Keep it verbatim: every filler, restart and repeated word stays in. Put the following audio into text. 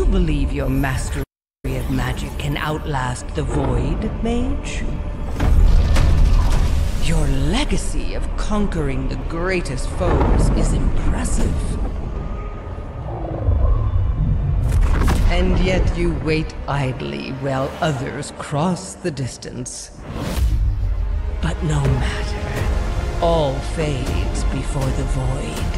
you believe your mastery of magic can outlast the Void, Mage? Your legacy of conquering the greatest foes is impressive. And yet you wait idly while others cross the distance. But no matter, all fades before the Void.